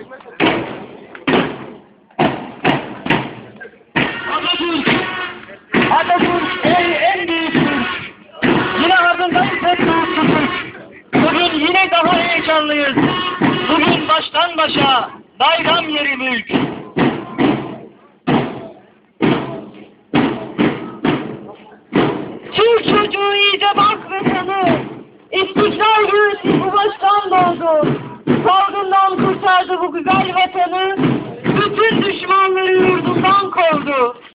Atatürk en büyük Türk. Yine ardından Fethullah Türk. Bugün yine daha heyecanlıyız. Bugün baştan başa bayram yeri mülk. Türk çocuğu iyice bak ve tanı. İstiklal göğsü bu baştan doğdu. Salgından kurtardı bu güzel vatanı. Bütün düşmanları yurdundan kovdu.